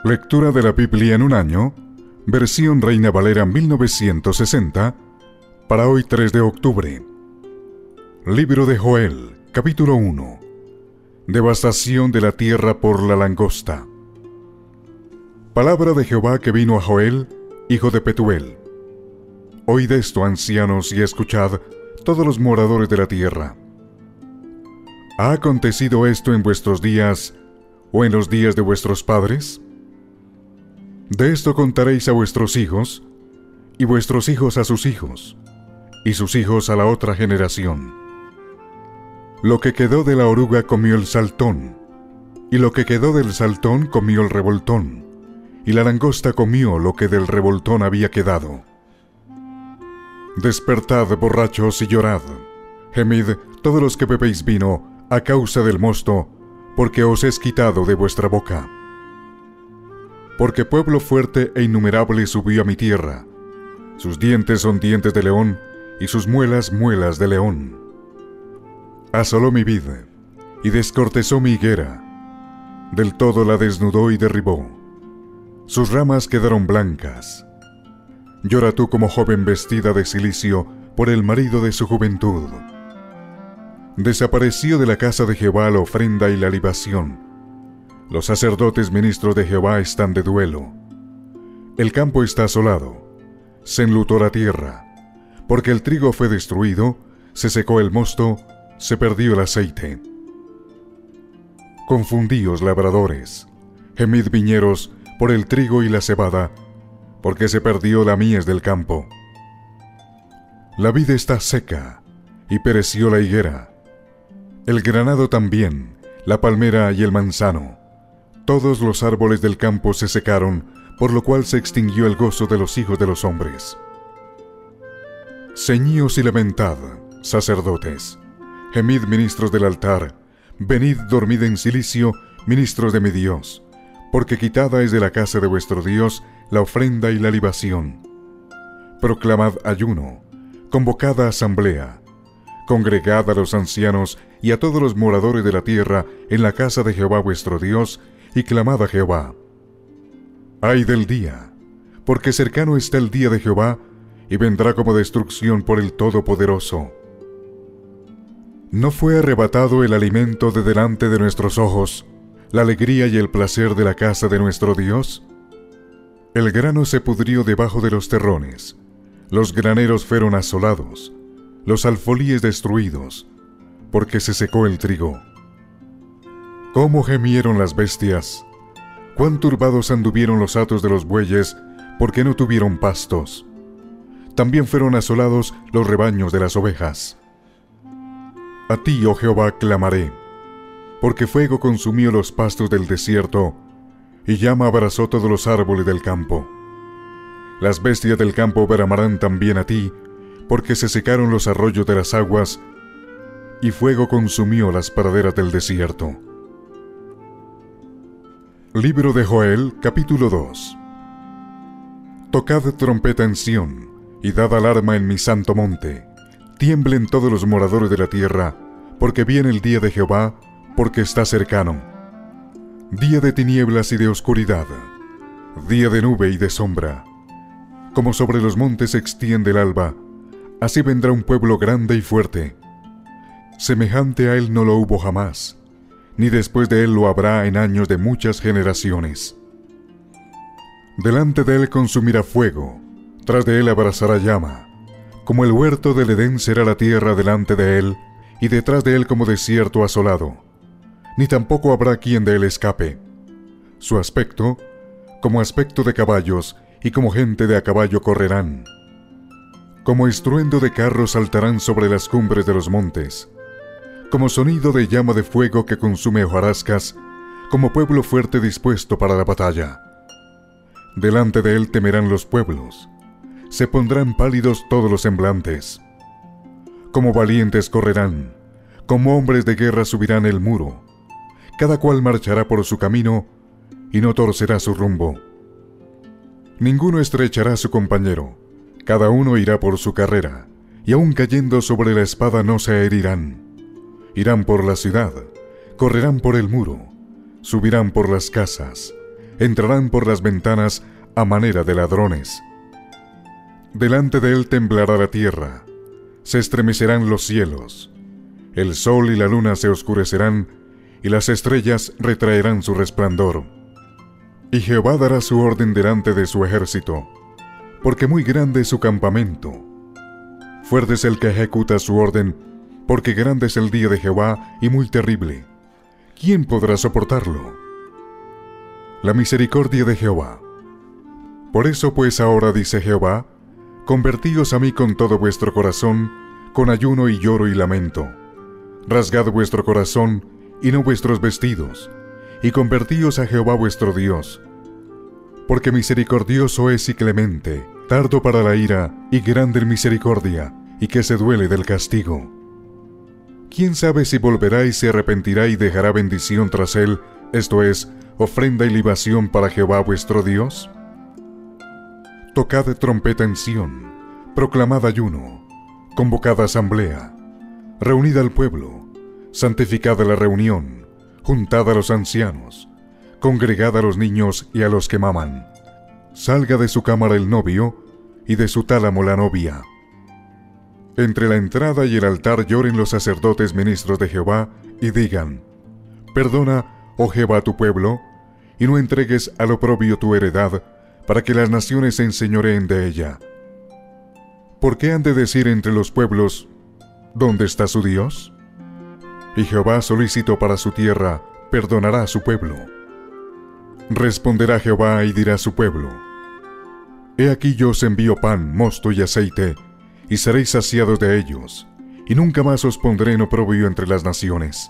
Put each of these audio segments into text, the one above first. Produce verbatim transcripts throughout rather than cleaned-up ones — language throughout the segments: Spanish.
Lectura de la Biblia en un año, versión Reina Valera mil novecientos sesenta, para hoy tres de octubre. Libro de Joel, capítulo uno. Devastación de la tierra por la langosta. Palabra de Jehová que vino a Joel, hijo de Petuel. Oíd esto, ancianos, y escuchad, todos los moradores de la tierra. ¿Ha acontecido esto en vuestros días, o en los días de vuestros padres? De esto contaréis a vuestros hijos, y vuestros hijos a sus hijos, y sus hijos a la otra generación. Lo que quedó de la oruga comió el saltón, y lo que quedó del saltón comió el revoltón, y la langosta comió lo que del revoltón había quedado. Despertad, borrachos, y llorad. Gemid, todos los que bebéis vino, a causa del mosto, porque os es quitado de vuestra boca. Porque pueblo fuerte e innumerable subió a mi tierra. Sus dientes son dientes de león, y sus muelas muelas de león. Asoló mi vid, y descortezó mi higuera. Del todo la desnudó y derribó. Sus ramas quedaron blancas. Llora tú como joven vestida de cilicio por el marido de su juventud. Desapareció de la casa de Jehová la ofrenda y la libación. Los sacerdotes ministros de Jehová están de duelo. El campo está asolado. Se enlutó la tierra. Porque el trigo fue destruido, se secó el mosto, se perdió el aceite. Confundíos, labradores. Gemid, viñeros, por el trigo y la cebada, porque se perdió la mies del campo. La vid está seca, y pereció la higuera. El granado también, la palmera y el manzano. Todos los árboles del campo se secaron, por lo cual se extinguió el gozo de los hijos de los hombres. Ceñíos y lamentad, sacerdotes. Gemid, ministros del altar. Venid, dormid en cilicio, ministros de mi Dios. Porque quitada es de la casa de vuestro Dios la ofrenda y la libación. Proclamad ayuno, convocad a asamblea. Congregad a los ancianos y a todos los moradores de la tierra en la casa de Jehová vuestro Dios, y clamad a Jehová. Ay del día, porque cercano está el día de Jehová, y vendrá como destrucción por el Todopoderoso. ¿No fue arrebatado el alimento de delante de nuestros ojos, la alegría y el placer de la casa de nuestro Dios? El grano se pudrió debajo de los terrones, los graneros fueron asolados, los alfolíes destruidos, porque se secó el trigo. ¿Cómo gemieron las bestias? ¿Cuán turbados anduvieron los hatos de los bueyes, porque no tuvieron pastos? También fueron asolados los rebaños de las ovejas. A ti, oh Jehová, clamaré, porque fuego consumió los pastos del desierto, y llama abrazó todos los árboles del campo. Las bestias del campo bramarán también a ti, porque se secaron los arroyos de las aguas, y fuego consumió las praderas del desierto. Libro de Joel, capítulo dos. Tocad trompeta en Sión, y dad alarma en mi santo monte. Tiemblen todos los moradores de la tierra, porque viene el día de Jehová, porque está cercano. Día de tinieblas y de oscuridad, día de nube y de sombra. Como sobre los montes se extiende el alba, así vendrá un pueblo grande y fuerte. Semejante a él no lo hubo jamás, ni después de él lo habrá en años de muchas generaciones. Delante de él consumirá fuego, tras de él abrazará llama. Como el huerto del Edén será la tierra delante de él, y detrás de él como desierto asolado. Ni tampoco habrá quien de él escape. Su aspecto, como aspecto de caballos, y como gente de a caballo correrán. Como estruendo de carros saltarán sobre las cumbres de los montes. Como sonido de llama de fuego que consume hojarascas, como pueblo fuerte dispuesto para la batalla. Delante de él temerán los pueblos, se pondrán pálidos todos los semblantes. Como valientes correrán, como hombres de guerra subirán el muro. Cada cual marchará por su camino, y no torcerá su rumbo. Ninguno estrechará a su compañero, cada uno irá por su carrera, y aun cayendo sobre la espada no se herirán. Irán por la ciudad, correrán por el muro, subirán por las casas, entrarán por las ventanas a manera de ladrones. Delante de él temblará la tierra, se estremecerán los cielos, el sol y la luna se oscurecerán, y las estrellas retraerán su resplandor. Y Jehová dará su orden delante de su ejército, porque muy grande es su campamento. Fuerte es el que ejecuta su orden, porque grande es el día de Jehová y muy terrible. ¿Quién podrá soportarlo? La misericordia de Jehová. Por eso pues ahora dice Jehová, convertíos a mí con todo vuestro corazón, con ayuno y lloro y lamento. Rasgad vuestro corazón y no vuestros vestidos, y convertíos a Jehová vuestro Dios. Porque misericordioso es y clemente, tardo para la ira y grande en misericordia, y que se duele del castigo. ¿Quién sabe si volverá y se arrepentirá y dejará bendición tras él, esto es, ofrenda y libación para Jehová vuestro Dios? Tocad trompeta en Sión, proclamad ayuno, convocad asamblea, reunid al pueblo, santificad la reunión, juntad a los ancianos, congregad a los niños y a los que maman. Salga de su cámara el novio, y de su tálamo la novia. Entre la entrada y el altar lloren los sacerdotes ministros de Jehová, y digan, perdona, oh Jehová, tu pueblo, y no entregues al oprobio tu heredad, para que las naciones se enseñoreen de ella. ¿Por qué han de decir entre los pueblos, ¿dónde está su Dios? Y Jehová, solícito para su tierra, perdonará a su pueblo. Responderá Jehová y dirá a su pueblo, he aquí yo os envío pan, mosto y aceite, y seréis saciados de ellos, y nunca más os pondré en oprobio entre las naciones.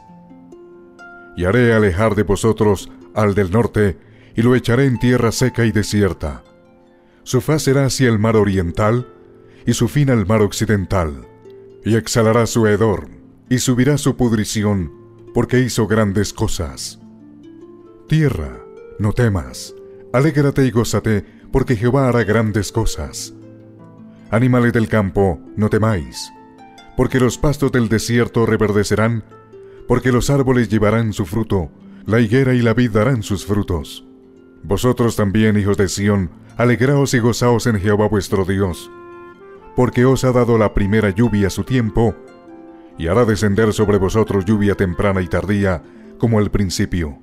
Y haré alejar de vosotros al del norte, y lo echaré en tierra seca y desierta. Su faz será hacia el mar oriental, y su fin al mar occidental, y exhalará su hedor, y subirá su pudrición, porque hizo grandes cosas. Tierra, no temas, alégrate y gózate, porque Jehová hará grandes cosas. Animales del campo, no temáis, porque los pastos del desierto reverdecerán, porque los árboles llevarán su fruto, la higuera y la vid darán sus frutos. Vosotros también, hijos de Sión, alegraos y gozaos en Jehová vuestro Dios, porque os ha dado la primera lluvia a su tiempo, y hará descender sobre vosotros lluvia temprana y tardía, como al principio.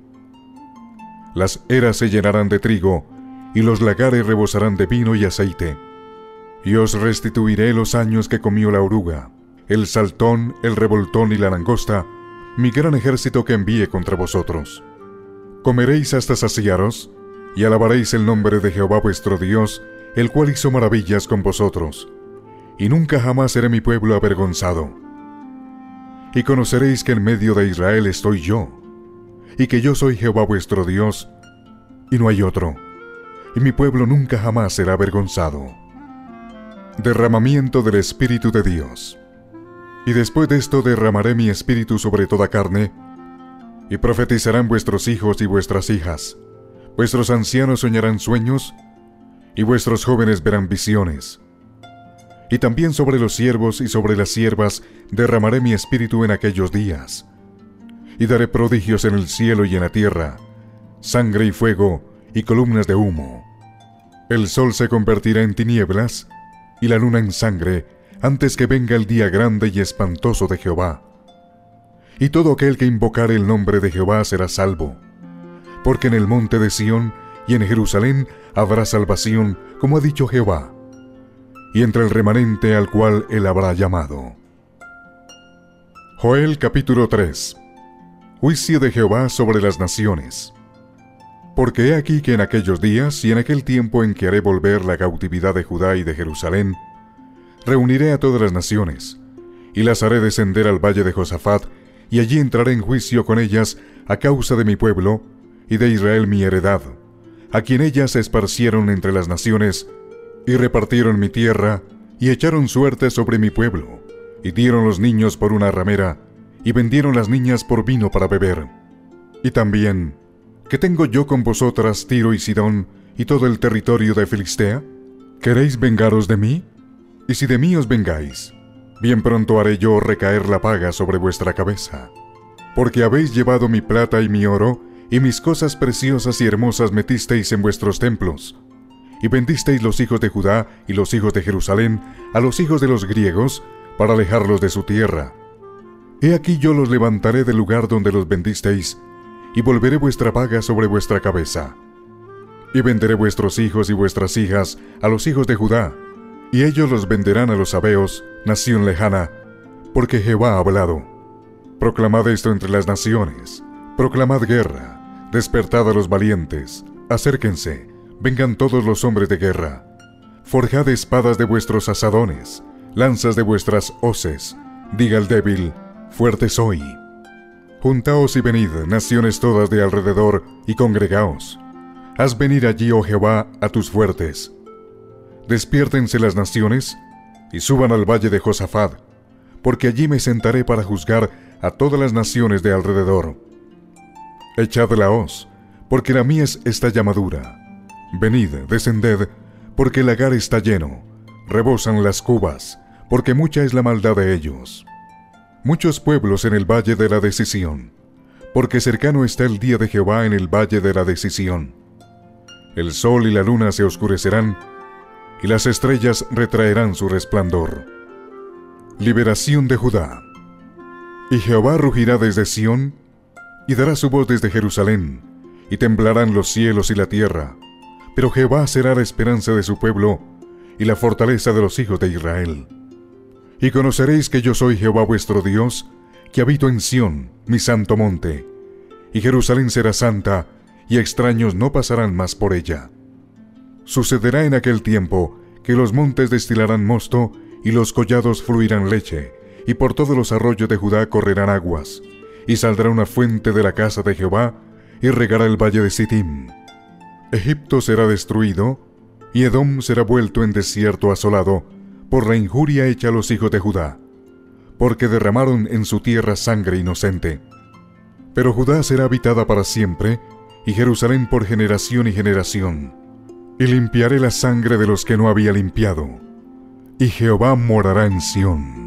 Las eras se llenarán de trigo, y los lagares rebosarán de vino y aceite. Y os restituiré los años que comió la oruga, el saltón, el revoltón y la langosta, mi gran ejército que envíe contra vosotros. Comeréis hasta saciaros, y alabaréis el nombre de Jehová vuestro Dios, el cual hizo maravillas con vosotros, y nunca jamás seré mi pueblo avergonzado. Y conoceréis que en medio de Israel estoy yo, y que yo soy Jehová vuestro Dios, y no hay otro, y mi pueblo nunca jamás será avergonzado. Derramamiento del Espíritu de Dios. Y después de esto derramaré mi espíritu sobre toda carne, y profetizarán vuestros hijos y vuestras hijas, vuestros ancianos soñarán sueños, y vuestros jóvenes verán visiones. Y también sobre los siervos y sobre las siervas derramaré mi espíritu en aquellos días, y daré prodigios en el cielo y en la tierra, sangre y fuego, y columnas de humo. El sol se convertirá en tinieblas, y la luna en sangre, antes que venga el día grande y espantoso de Jehová. Y todo aquel que invocare el nombre de Jehová será salvo, porque en el monte de Sión y en Jerusalén habrá salvación, como ha dicho Jehová, y entre el remanente al cual él habrá llamado. Joel capítulo tres. Juicio de Jehová sobre las naciones. Porque he aquí que en aquellos días y en aquel tiempo en que haré volver la cautividad de Judá y de Jerusalén, reuniré a todas las naciones, y las haré descender al valle de Josafat, y allí entraré en juicio con ellas a causa de mi pueblo, y de Israel mi heredad, a quien ellas se esparcieron entre las naciones, y repartieron mi tierra, y echaron suerte sobre mi pueblo, y dieron los niños por una ramera, y vendieron las niñas por vino para beber. Y también, ¿qué tengo yo con vosotras, Tiro y Sidón, y todo el territorio de Filistea? ¿Queréis vengaros de mí? Y si de mí os vengáis, bien pronto haré yo recaer la paga sobre vuestra cabeza. Porque habéis llevado mi plata y mi oro, y mis cosas preciosas y hermosas metisteis en vuestros templos, y vendisteis los hijos de Judá y los hijos de Jerusalén a los hijos de los griegos, para alejarlos de su tierra. He aquí yo los levantaré del lugar donde los vendisteis, y volveré vuestra paga sobre vuestra cabeza. Y venderé vuestros hijos y vuestras hijas a los hijos de Judá, y ellos los venderán a los sabeos, nación lejana, porque Jehová ha hablado. Proclamad esto entre las naciones, proclamad guerra, despertad a los valientes, acérquense, vengan todos los hombres de guerra. Forjad espadas de vuestros asadones, lanzas de vuestras hoces, diga el débil, fuerte soy. Juntaos y venid, naciones todas de alrededor, y congregaos. Haz venir allí, oh Jehová, a tus fuertes. Despiértense las naciones, y suban al valle de Josafat, porque allí me sentaré para juzgar a todas las naciones de alrededor. Echad la hoz, porque la mies está ya madura. Venid, descended, porque el lagar está lleno. Rebosan las cubas, porque mucha es la maldad de ellos. Muchos pueblos en el valle de la decisión, porque cercano está el día de Jehová en el valle de la decisión. El sol y la luna se oscurecerán, y las estrellas retraerán su resplandor. Liberación de Judá. Y Jehová rugirá desde Sión, y dará su voz desde Jerusalén, y temblarán los cielos y la tierra. Pero Jehová será la esperanza de su pueblo, y la fortaleza de los hijos de Israel. Y conoceréis que yo soy Jehová vuestro Dios, que habito en Sión, mi santo monte. Y Jerusalén será santa, y extraños no pasarán más por ella. Sucederá en aquel tiempo que los montes destilarán mosto, y los collados fluirán leche, y por todos los arroyos de Judá correrán aguas, y saldrá una fuente de la casa de Jehová, y regará el valle de Sittim. Egipto será destruido, y Edom será vuelto en desierto asolado, por la injuria hecha a los hijos de Judá, porque derramaron en su tierra sangre inocente. Pero Judá será habitada para siempre, y Jerusalén por generación y generación. Y limpiaré la sangre de los que no había limpiado, y Jehová morará en Sión.